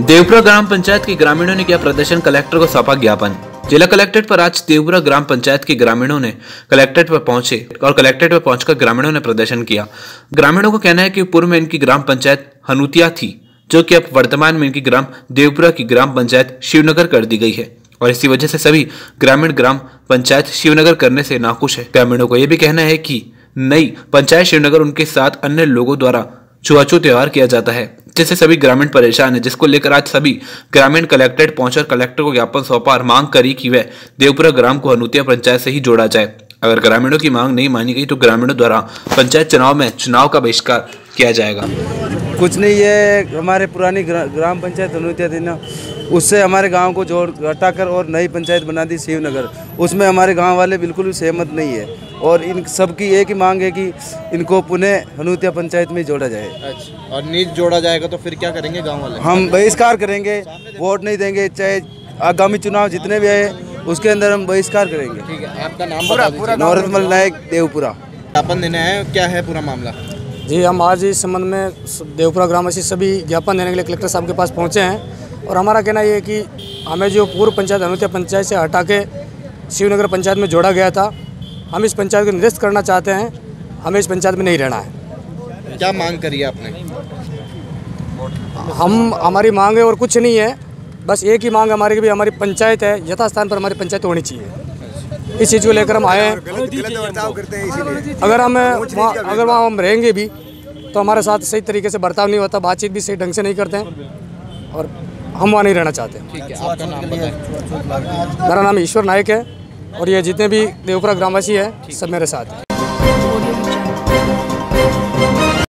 देवपुरा ग्राम पंचायत के ग्रामीणों ने किया प्रदर्शन, कलेक्टर को सौंपा ज्ञापन। जिला कलेक्ट्रेट पर आज देवपुरा ग्राम पंचायत के ग्रामीणों ने कलेक्ट्रेट पर पहुंचे और कलेक्ट्रेट पर पहुंचकर ग्रामीणों ने प्रदर्शन किया। ग्रामीणों का कहना है कि पूर्व में इनकी ग्राम पंचायत हनुतिया थी, जो कि अब वर्तमान में इनकी ग्राम देवपुरा की ग्राम पंचायत शिवनगर कर दी गई है और इसी वजह से सभी ग्रामीण ग्राम पंचायत शिवनगर करने से नाखुश है। ग्रामीणों को यह भी कहना है कि नई पंचायत शिवनगर उनके साथ अन्य लोगों द्वारा छुआछूत व्यवहार किया जाता है, जिससे सभी ग्रामीण परेशान है, जिसको लेकर आज सभी ग्रामीण कलेक्ट्रेट पहुंचकर कलेक्टर को ज्ञापन सौंपा और मांग करी कि वह देवपुरा ग्राम को हनुतिया पंचायत से ही जोड़ा जाए। अगर ग्रामीणों की मांग नहीं मानी गई तो ग्रामीणों द्वारा पंचायत चुनाव में चुनाव का बहिष्कार किया जाएगा। कुछ नहीं, ये हमारे पुरानी ग्राम पंचायत हनुतिया थी ना, उससे हमारे गांव को जोड़ हटाकर और नई पंचायत बना दी शिवनगर। उसमें हमारे गांव वाले बिल्कुल भी सहमत नहीं है और इन सबकी एक ही मांग है कि इनको पुनः हनुतिया पंचायत में जोड़ा जाए। अच्छा, और नहीं जोड़ा जाएगा तो फिर क्या करेंगे गांव वाले? हम बहिष्कार करेंगे, वोट नहीं देंगे, चाहे आगामी चुनाव जितने भी आए उसके अंदर हम बहिष्कार करेंगे। ठीक है, आपका नाम बता दीजिए। नवरत्न नायक, देवपुरा। ज्ञापन देना है, क्या है पूरा मामला? जी, हम आज इस संबंध में देवपुरा ग्रामवासी सभी ज्ञापन देने के लिए कलेक्टर साहब के पास पहुंचे हैं और हमारा कहना ये है कि हमें जो पूर्व पंचायत हनुतिया पंचायत से हटा के शिवनगर पंचायत में जोड़ा गया था, हम इस पंचायत को निरस्त करना चाहते हैं। हमें इस पंचायत में नहीं रहना है। क्या मांग करी आपने? हमारी मांग है और कुछ नहीं है, बस एक ही मांग हमारी कि हमारी पंचायत है, यथास्थान पर हमारी पंचायत होनी चाहिए। इस चीज़ को लेकर हम आए हैं। अगर वहाँ हम रहेंगे भी तो हमारे साथ सही तरीके से बर्ताव नहीं होता, बातचीत भी सही ढंग से नहीं करते हैं और हम वहाँ नहीं रहना चाहते। ठीक है, आपका नाम बताएं। मेरा नाम ईश्वर नायक है और ये जितने भी देवपुरा ग्रामवासी है सब मेरे साथ हैं।